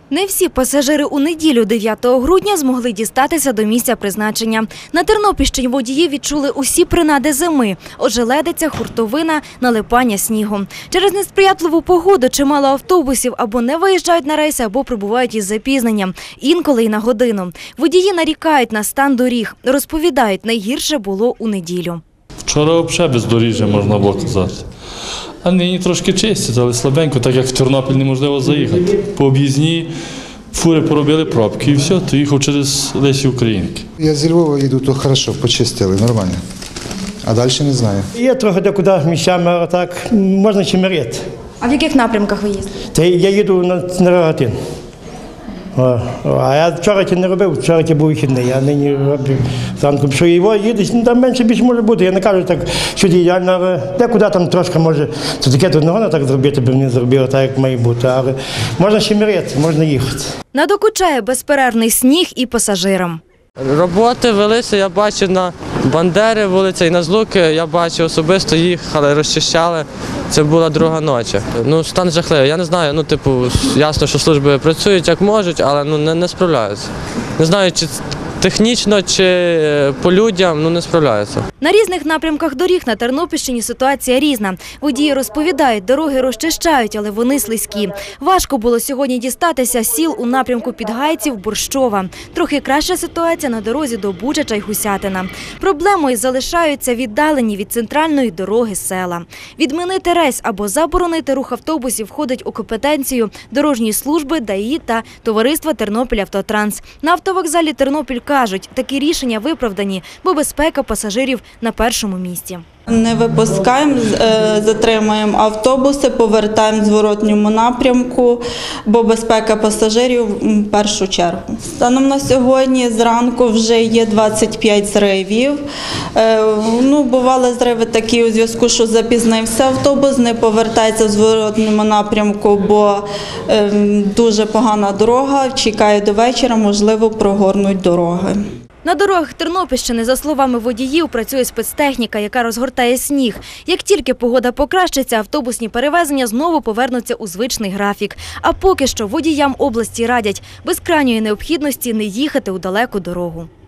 Не всі пасажири у неділю 9 грудня змогли дістатися до місця призначення. На Тернопільщині водії відчули усі принади зими – ожеледиця, хуртовина, налипання снігу. Через несприятливу погоду чимало автобусів або не виїжджають на рейси, або прибувають із запізненням, інколи й на годину. Водії нарікають на стан доріг. Розповідають, найгірше було у неділю. Вчора взагалі бездоріжжя, можна було казати. А нині трошки чистять, але слабенько, так як в Тернопіль неможливо заїхати. По об'їзній фури поробили пробки і все, то їхав через Лесі Українки. Я зі Львова їду, то добре, почистили, нормально. А далі не знаю. Є трохи декуди місцями, а так можна чимирити. А в яких напрямках ви їздите? Я їду на Рогатин. А я вчора не робив, вчора був вихідний, я нині роблю зранку. Що його їдеш, там менше більше може бути. Я не кажу так, що ідеально, але декуди там трошки може, це таке тут не можна так зробити, бо не зробили так, як має бути. Але можна ще міряти, можна їхати. Надокучає безперервний сніг і пасажирам. Роботи велися, я бачив на Бандери вулиця і на Злуки, я бачив особисто їхали, розчищали. Це була друга ночі. Стан жахливий. Я не знаю, ясно, що служби працюють як можуть, але не справляються. Не знаю, чи технічно, чи по людям, не справляються. На різних напрямках доріг на Тернопільщині ситуація різна. Водії розповідають, дороги розчищають, але вони слизькі. Важко було сьогодні дістатися сіл у напрямку Підгайців, Борщова. Трохи краща ситуація на дорозі до Бучача й Гусятина. Проблемою залишаються віддалені від центральної дороги села. Відмінити рейс або заборонити рух автобусів входить у компетенцію дорожньої служби, ДАІ та товариства «Тернопільавтотранс». На автовокзалі Тернопіль кажуть, такі рішення виправдані, бо безпека пасажирів на першому місці. Не випускаємо, затримуємо автобуси, повертаємо в зворотньому напрямку, бо безпека пасажирів в першу чергу. Станом на сьогодні зранку вже є 25 зривів. Бували зриви такі у зв'язку, що запізнився автобус, не повертається в зворотному напрямку, бо дуже погана дорога, чекає до вечора, можливо, прогорнуть дороги. На дорогах Тернопільщини, за словами водіїв, працює спецтехніка, яка розгортає сніг. Як тільки погода покращиться, автобусні перевезення знову повернуться у звичний графік. А поки що водіям області радять без крайньої необхідності не їхати у далеку дорогу.